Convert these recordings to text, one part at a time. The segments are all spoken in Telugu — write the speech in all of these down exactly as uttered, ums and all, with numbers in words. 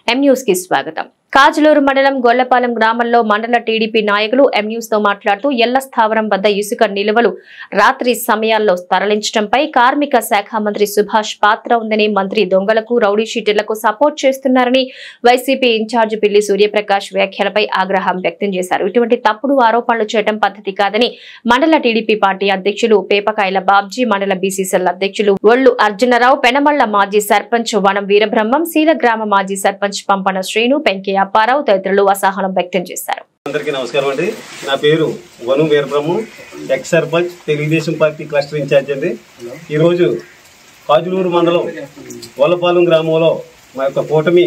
ఎం న్యూస్ కి స్వాగతం. కాజులూరు మండలం గొల్లపాలెం గ్రామంలో మండల టీడీపీ నాయకులు ఎం న్యూస్ తో మాట్లాడుతూ ఎల్ల స్థావరం వద్ద ఇసుక నిల్వలు రాత్రి సమయాల్లో తరలించడంపై కార్మిక శాఖ మంత్రి సుభాష్ పాత్ర ఉందని, మంత్రి దొంగలకు రౌడీ షీటర్లకు సపోర్ట్ చేస్తున్నారని వైసీపీ ఇన్ఛార్జ్ పిల్లి సూర్యప్రకాష్ వ్యాఖ్యలపై ఆగ్రహం వ్యక్తం చేశారు. ఇటువంటి తప్పుడు ఆరోపణలు చేయడం పద్ధతి కాదని మండల టీడీపీ పార్టీ అధ్యక్షులు పేపకాయల బాబ్జీ, మండల బీసీసీఎల్ అధ్యక్షులు ఒళ్లు అర్జునరావు, పెనమళ్ల మాజీ సర్పంచ్ వనం వీరబ్రహ్మం, శీల గ్రామ మాజీ సర్పంచ్ పంపన శ్రీను, పెంకే అప్పారావు తదితరులు అసహనం వ్యక్తం చేశారు. అందరికీ నమస్కారం అండి. నా పేరు Vanam Veerabrahmam, ex sarpanch, Telugu Desam party cluster incharge అండి. ఈరోజు కాజులూరు మండలం గొల్లపాలెం గ్రామంలో మా యొక్క కూటమి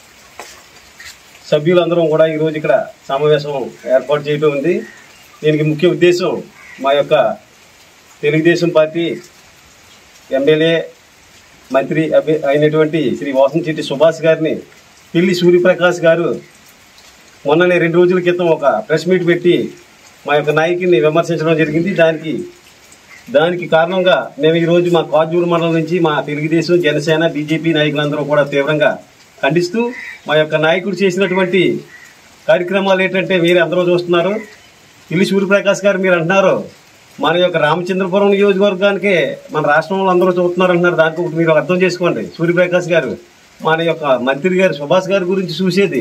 సభ్యులందరం కూడా ఈరోజు ఇక్కడ సమావేశం ఏర్పాటు చేయడం ఉంది. దీనికి ముఖ్య ఉద్దేశం మా యొక్క తెలుగుదేశం పార్టీ ఎమ్మెల్యే మంత్రి అయినటువంటి శ్రీ వాసంశెట్టి సుభాష్ గారిని పిల్లి సూర్యప్రకాష్ గారు మొన్ననే రెండు రోజుల క్రితం ఒక ప్రెస్ మీట్ పెట్టి మా యొక్క నాయకుడిని విమర్శించడం జరిగింది. దానికి దానికి కారణంగా మేము ఈరోజు మా కాజూరు మండలం నుంచి మా తెలుగుదేశం, జనసేన, బీజేపీ నాయకులందరూ కూడా తీవ్రంగా ఖండిస్తూ మా యొక్క నాయకుడు చేసినటువంటి కార్యక్రమాలు ఏంటంటే మీరు అందరూ చూస్తున్నారు. పిల్లి సూర్యప్రకాష్ గారు మీరు అంటున్నారు మన యొక్క రామచంద్రపురం నియోజకవర్గానికే మన రాష్ట్రంలో అందరూ చూస్తున్నారు అంటున్నారు. దానికి ఒకటి మీరు అర్థం చేసుకోండి. సూర్యప్రకాష్ గారు మన యొక్క మంత్రి గారు సుభాష్ గారి గురించి చూసేది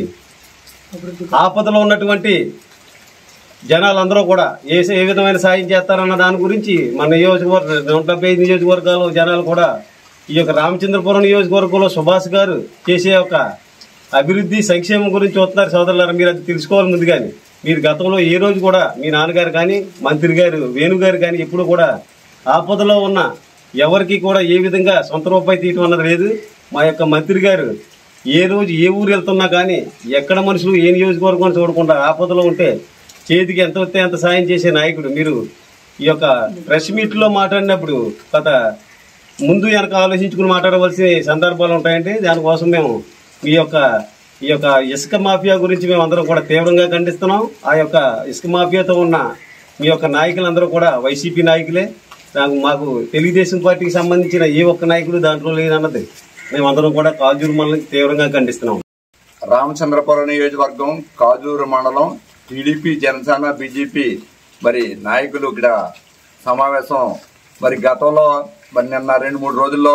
ఆపదలో ఉన్నటువంటి జనాలందరూ కూడా ఏ ఏ విధమైన సాయం చేస్తారన్న దాని గురించి మన నియోజకవర్గ నూట డెబ్బై ఐదు నియోజకవర్గాల జనాలు కూడా ఈ యొక్క రామచంద్రపురం నియోజకవర్గంలో సుభాష్ గారు చేసే ఒక అభివృద్ధి సంక్షేమం గురించి చూస్తున్నారు. సోదరులారా, మీరు అది తెలుసుకోవాలి. ముందుగాని మీరు గతంలో ఏ రోజు కూడా మీ నాన్నగారు కానీ మంత్రి గారు వేణుగారు కానీ ఎప్పుడు కూడా ఆపదలో ఉన్న ఎవరికి కూడా ఏ విధంగా సొంత రూపాయి తీయటం అన్నది లేదు. మా యొక్క మంత్రి గారు ఏ రోజు ఏ ఊరు వెళ్తున్నా కానీ ఎక్కడ మనుషులు ఏ నియోజకవర్గం చూడకుండా ఆపదలో ఉంటే చేతికి ఎంత వస్తే అంత సాయం చేసే నాయకుడు. మీరు ఈ యొక్క ప్రెస్ మీట్ లో మాట్లాడినప్పుడు గత ముందు వెనక ఆలోచించుకుని మాట్లాడవలసిన సందర్భాలు ఉంటాయండి. దానికోసం మేము మీ యొక్క ఈ యొక్క ఇసుక మాఫియా గురించి మేము అందరం కూడా తీవ్రంగా ఖండిస్తున్నాం. ఆ యొక్క ఇసుక మాఫియాతో ఉన్న మీ యొక్క నాయకులందరూ కూడా వైసీపీ నాయకులే. నాకు మాకు తెలుగుదేశం పార్టీకి సంబంధించిన ఏ ఒక్క నాయకుడు దాంట్లో లేదన్నది మేమందరం కూడా కాజూరు మండలం తీవ్రంగా ఖండిస్తున్నాం. రామచంద్రపురం నియోజకవర్గం కాజూరు మండలం టీడీపీ, జనసేన, బీజేపీ మరి నాయకులు ఇక్కడ సమావేశం. మరి గతంలో మరి నిన్న రెండు మూడు రోజుల్లో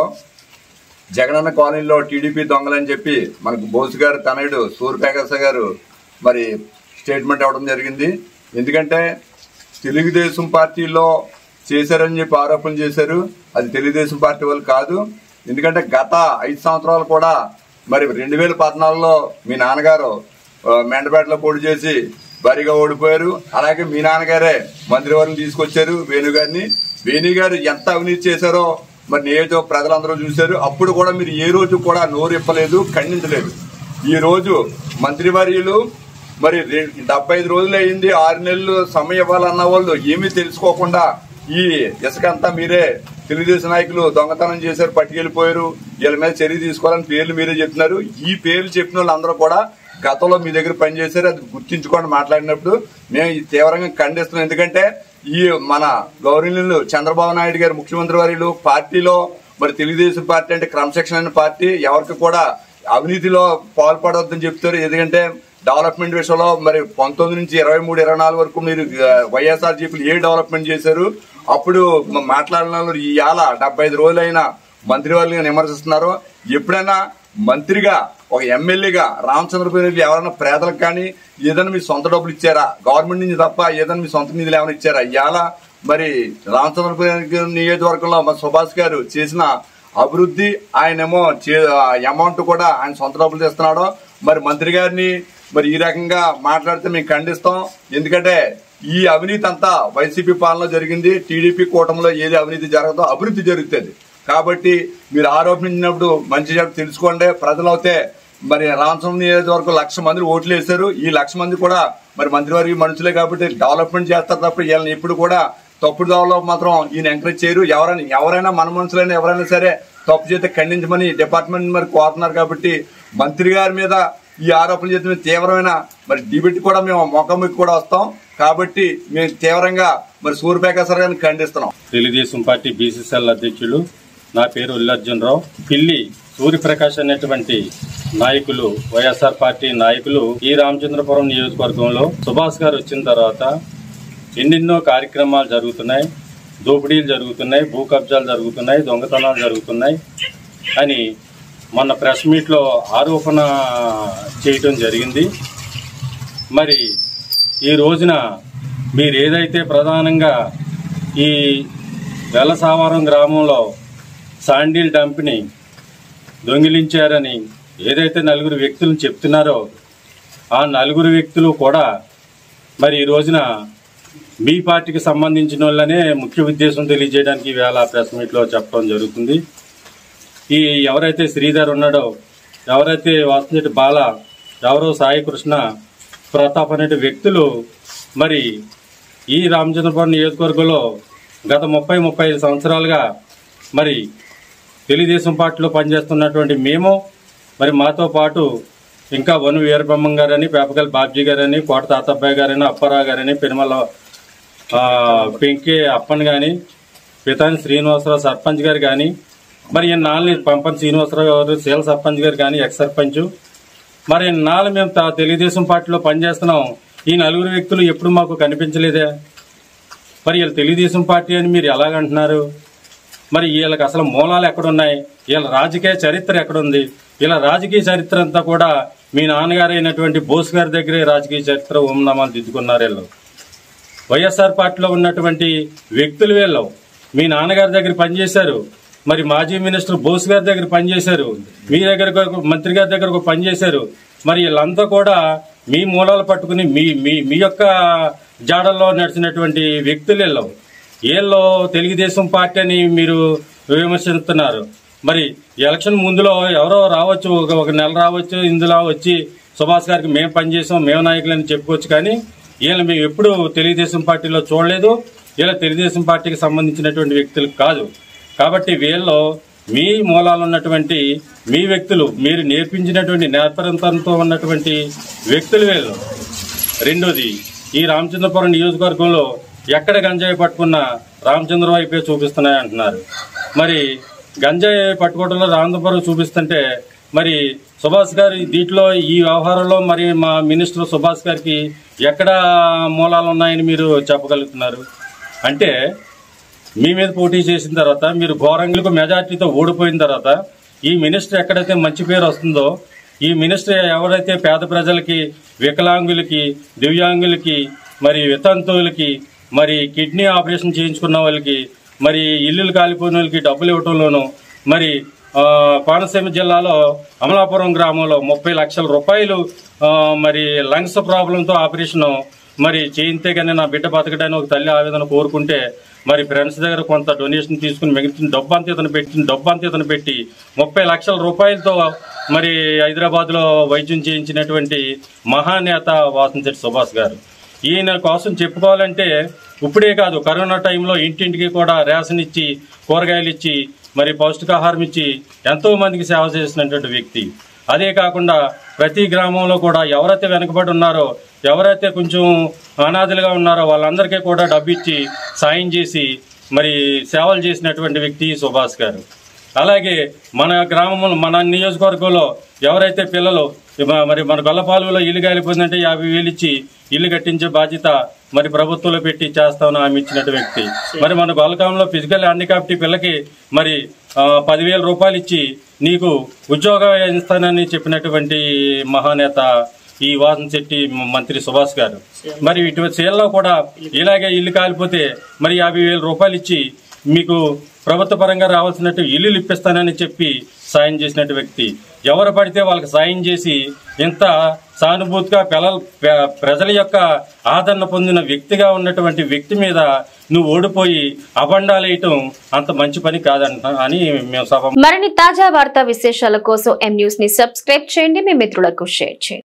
జగనన్న కాలనీలో టీడీపీ దొంగలని చెప్పి మనకు బోసు గారు తనయుడు సూర్యప్రకాష్ గారు మరి స్టేట్మెంట్ ఇవ్వడం జరిగింది. ఎందుకంటే తెలుగుదేశం పార్టీలో చేశారని చెప్పి ఆరోపణలు చేశారు. అది తెలుగుదేశం పార్టీ వాళ్ళు కాదు. ఎందుకంటే గత ఐదు సంవత్సరాలు కూడా మరి రెండు వేల పద్నాలుగులో మీ నాన్నగారు మెండపేటలో పోటీ చేసి భారీగా ఓడిపోయారు. అలాగే మీ నాన్నగారే మంత్రివర్గం తీసుకొచ్చారు వేణు గారిని. వేణు గారు ఎంత అవినీతి చేశారో మరి నియోజక ప్రజలందరూ చూశారు. అప్పుడు కూడా మీరు ఏ రోజు కూడా నోరు ఇప్పలేదు, ఖండించలేదు. ఈ రోజు మంత్రివర్యులు మరి డెబ్బై ఐదు రోజులు అయింది, ఆరు నెలలు సమయం ఇవ్వాలన్న వాళ్ళు ఏమీ తెలుసుకోకుండా ఈ ఇసుకంతా మీరే తెలుగుదేశం నాయకులు దొంగతనం చేశారు, పట్టుకెళ్లిపోయారు, వీళ్ళ మీద చర్య తీసుకోవాలని పేర్లు మీరే చెప్తున్నారు. ఈ పేర్లు చెప్పిన వాళ్ళందరూ కూడా గతంలో మీ దగ్గర పనిచేశారు. అది గుర్తించుకొని మాట్లాడినప్పుడు మేము తీవ్రంగా ఖండిస్తున్నాం. ఎందుకంటే ఈ మన గౌరవనీయులు చంద్రబాబు నాయుడు గారు ముఖ్యమంత్రి వర్యులు పార్టీలో మరి తెలుగుదేశం పార్టీ అంటే క్రమశిక్షణ అయిన పార్టీ, ఎవరికి కూడా అవినీతిలో పాల్పడవద్దని చెప్తారు. ఎందుకంటే డెవలప్మెంట్ విషయంలో మరి పంతొమ్మిది నుంచి ఇరవై మూడు ఇరవై నాలుగు వరకు మీరు వైఎస్ఆర్ జీపీలు ఏ డెవలప్మెంట్ చేశారు అప్పుడు మాట్లాడిన వాళ్ళు ఇవాళ డెబ్బై ఐదు రోజులైనా మంత్రి వాళ్ళని విమర్శిస్తున్నారు. ఎప్పుడైనా మంత్రిగా ఒక ఎమ్మెల్యేగా రామచంద్రపురం ఎవరైనా పేదలకు కానీ ఏదైనా మీ సొంత డబ్బులు ఇచ్చారా? గవర్నమెంట్ నుంచి తప్ప ఏదైనా మీ సొంత నిధులు ఏమైనా ఇచ్చారా? ఇవాళ మరి రామచంద్రపురం నియోజకవర్గంలో మా సుభాష్ గారు చేసిన అభివృద్ధి ఆయనేమో అమౌంట్ కూడా ఆయన సొంత డబ్బులు తెస్తున్నాడు. మరి మంత్రి గారిని మరి ఈ రకంగా మాట్లాడితే మేము ఖండిస్తాం. ఎందుకంటే ఈ అవినీతి అంతా వైసీపీ పాలనలో జరిగింది. టీడీపీ కూటమిలో ఏది అవినీతి జరగదో అభివృద్ధి జరుగుతుంది. కాబట్టి మీరు ఆరోపించినప్పుడు మంచి చెప్పి తెలుసుకోండి. ప్రజలైతే మరి రామచంద్ర నియోజకవర్గం లక్ష మంది ఓట్లు వేశారు. ఈ లక్ష మంది కూడా మరి మంత్రివర్గ మనుషులే కాబట్టి డెవలప్మెంట్ చేస్తారు తప్ప వీళ్ళని ఎప్పుడు కూడా తప్పుడు దావలో మాత్రం ఈయన ఎంకరేజ్ చేయరు. ఎవరైనా ఎవరైనా మన మనుషులైనా ఎవరైనా సరే తప్పు చేస్తే ఖండించమని డిపార్ట్మెంట్ మరి కోరుతున్నారు. కాబట్టి మంత్రి గారి మీద ఈ ఆరోపణలు చేసిన తీవ్రమైన మరి డిబేట్ కూడా మేము మొక్కమ్మకి కూడా వస్తాం. కాబట్టి మేము తీవ్రంగా మరి సూర్యప్రకాష్ గారిని ఖండిస్తున్నాం. తెలుగుదేశం పార్టీ బీసీసీఎల్ అధ్యక్షులు నా పేరు ఒళ్లు అర్జునరావు. పిల్లి సూర్యప్రకాష్ అనేటువంటి నాయకులు, వైఎస్ఆర్ పార్టీ నాయకులు ఈ రామచంద్రపురం నియోజకవర్గంలో సుభాష్ గారు వచ్చిన తర్వాత ఎన్నెన్నో కార్యక్రమాలు జరుగుతున్నాయి, దోపిడీలు జరుగుతున్నాయి, భూ కబ్జాలు జరుగుతున్నాయి, దొంగతనాలు జరుగుతున్నాయి అని మొన్న ప్రెస్ మీట్లో ఆరోపణ చేయటం జరిగింది. మరి ఈ రోజున మీరు ఏదైతే ప్రధానంగా ఈ వెల్లసావరం గ్రామంలో శాండిల్ డంప్ని దొంగిలించారని ఏదైతే నలుగురు వ్యక్తులను చెప్తున్నారో ఆ నలుగురు వ్యక్తులు కూడా మరి ఈ రోజున మీ పార్టీకి సంబంధించిన వాళ్ళనే ముఖ్య ఉద్దేశం తెలియజేయడానికి ఈవేళ ప్రెస్ మీట్లో చెప్పడం జరుగుతుంది. ఈ ఎవరైతే శ్రీధర్ ఉన్నాడో, ఎవరైతే వాసంశెట్టి బాల, ఎవరో సాయి కృష్ణ ప్రతాప్ అనే వ్యక్తులు మరి ఈ రామచంద్రపురం నియోజకవర్గంలో గత ముప్పై ముప్పై ఐదు సంవత్సరాలుగా మరి తెలుగుదేశం పార్టీలో పనిచేస్తున్నటువంటి మేము, మరి మాతో పాటు ఇంకా వను వీరబ్రహ్మం గారని, పేపకల్ బాబ్జీ గారని, కోట తాతబ్బాయి గారని, అప్పారావు గారని, పెనుమల పెంకే అప్పన్ కానీ, పితాని శ్రీనివాసరావు సర్పంచ్ గారు కానీ, మరి నాలుగు పంపన్ శ్రీనివాసరావు గారు సేల సర్పంచ్ గారు కానీ, ఎక్స్ సర్పంచ్, మరి నాలుగు మేము తెలుగుదేశం పార్టీలో పనిచేస్తున్నాం. ఈ నలుగురు వ్యక్తులు ఎప్పుడు మాకు కనిపించలేదే. మరి వీళ్ళు తెలుగుదేశం పార్టీ అని మీరు ఎలాగంటున్నారు? మరి వీళ్ళకి అసలు మూలాలు ఎక్కడున్నాయి? వీళ్ళ రాజకీయ చరిత్ర ఎక్కడుంది? వీళ్ళ రాజకీయ చరిత్ర అంతా కూడా మీ నాన్నగారు అయినటువంటి బోస్ గారి దగ్గరే రాజకీయ చరిత్ర ఓంనామాలు దిద్దుకున్నారు. వీళ్ళు వైఎస్ఆర్ పార్టీలో ఉన్నటువంటి వ్యక్తులు వీళ్ళు మీ నాన్నగారి దగ్గర పనిచేశారు, మరి మాజీ మినిస్టర్ బోస్ గారి దగ్గర పనిచేశారు, మీ దగ్గర మంత్రి గారి దగ్గర పనిచేశారు. మరి వీళ్ళంతా కూడా మీ మూలాలు పట్టుకుని మీ మీ మీ యొక్క జాడల్లో నడిచినటువంటి వ్యక్తులు వీళ్ళు. వీళ్ళు తెలుగుదేశం పార్టీ అని మీరు విమర్శిస్తున్నారు. మరి ఎలక్షన్ ముందులో ఎవరో రావచ్చు, ఒక నెల రావచ్చు, ఇందులో వచ్చి సుభాష్ గారికి మేము పనిచేసాం, మేము నాయకులని చెప్పుకోవచ్చు. కానీ వీళ్ళు మేము ఎప్పుడు తెలుగుదేశం పార్టీలో చూడలేదు. వీళ్ళ తెలుగుదేశం పార్టీకి సంబంధించినటువంటి వ్యక్తులు కాదు. కాబట్టి వీళ్ళు మీ మూలాలు ఉన్నటువంటి మీ వ్యక్తులు, మీరు నేర్పించినటువంటి నేర్పరంతంతో ఉన్నటువంటి వ్యక్తులు వీళ్ళు. రెండోది, ఈ రామచంద్రపురం నియోజకవర్గంలో ఎక్కడ గంజాయి పట్టుకున్నా రామచంద్ర వైపే చూపిస్తున్నాయి అంటున్నారు. మరి గంజాయి పట్టుకోవడంలో రామచంద్రపురం చూపిస్తుంటే మరి సుభాష్ గారి దీంట్లో ఈ వ్యవహారంలో మరి మా మినిస్టర్ సుభాష్ గారికి ఎక్కడ మూలాలు ఉన్నాయని మీరు చెప్పగలుగుతున్నారు? అంటే మీ మీద పోటీ చేసిన తర్వాత మీరు ఘోరంగులకు మెజార్టీతో ఓడిపోయిన తర్వాత ఈ మినిస్టర్ ఎక్కడైతే మంచి పేరు వస్తుందో, ఈ మినిస్టర్ ఎవరైతే పేద ప్రజలకి, వికలాంగులకి, దివ్యాంగులకి, మరి వితంతువులకి, మరి కిడ్నీ ఆపరేషన్ చేయించుకున్న వాళ్ళకి, మరి ఇల్లులు కాలిపోయిన వాళ్ళకి డబ్బులు ఇవ్వటంలోనూ, మరి కోనసీమ జిల్లాలో అమలాపురం గ్రామంలో ముప్పై లక్షల రూపాయలు మరి లంగ్స్ ప్రాబ్లంతో ఆపరేషన్ మరి చేయితే కానీ నా బిడ్డ బతకడానికి ఒక తల్లి ఆవేదన కోరుకుంటే మరి ఫ్రెండ్స్ దగ్గర కొంత డొనేషన్ తీసుకుని మిగిలిన డబ్బు అంతా ఇతను పెట్టి డబ్బు అంతా ఇతను పెట్టి ముప్పై లక్షల రూపాయలతో మరి హైదరాబాద్ లో వైద్యం చేయించినటువంటి మహానేత వాసంశెట్టి సుభాష్ గారు. ఈయన కోసం చెప్పుకోవాలంటే ఇప్పుడే కాదు, కరోనా టైంలో ఇంటింటికి కూడా రేషన్ ఇచ్చి, కూరగాయలు ఇచ్చి, మరి పౌష్టికాహారం ఇచ్చి ఎంతో మందికి సేవ చేసినటువంటి వ్యక్తి. అదే కాకుండా ప్రతి గ్రామంలో కూడా ఎవరైతే వెనుకబడి ఉన్నారో, ఎవరైతే కొంచెం అనాథలుగా ఉన్నారో వాళ్ళందరికీ కూడా డబ్బు ఇచ్చి సాయం చేసి మరి సేవలు చేసినటువంటి వ్యక్తి సుభాష్ గారు. అలాగే మన గ్రామంలో, మన నియోజకవర్గంలో ఎవరైతే పిల్లలు మరి మన గొల్లపాలులో ఇల్లు కాలిపోయిందంటే యాభై వేలు ఇచ్చి ఇల్లు కట్టించే బాధ్యత మరి ప్రభుత్వంలో పెట్టి చేస్తామని హామీ ఇచ్చినట్టు వ్యక్తి. మరి మన గొల్లకాలంలో ఫిజికల్ హ్యాండిక్యాప్టీ పిల్లకి మరి పదివేల రూపాయలు ఇచ్చి నీకు ఉద్యోగం ఇస్తానని చెప్పినటువంటి మహానేత ఈ వాసంశెట్టి మంత్రి సుభాష్ గారు. మరి ఇటువంటి సేల్లో కూడా ఇలాగే ఇల్లు కాలిపోతే మరి యాభై వేల రూపాయలు ఇచ్చి మీకు ప్రభుత్వ పరంగా రావాల్సినట్టు ఇల్లులు ఇప్పిస్తానని చెప్పి సాయం చేసినట్టు వ్యక్తి. ఎవరు పడితే వాళ్ళకి సాయం చేసి ఇంత సానుభూతిగా పిల్లల ప్రజల యొక్క ఆదరణ పొందిన వ్యక్తిగా ఉన్నటువంటి వ్యక్తి మీద నువ్వు ఓడిపోయి అబండాలేయటం అంత మంచి పని కాదంట అని మేము సభ. మరిన్ని తాజా వార్తా విశేషాల కోసం ఎం న్యూస్ ని సబ్స్క్రైబ్ చేయండి, మీ మిత్రులకు షేర్ చేయండి.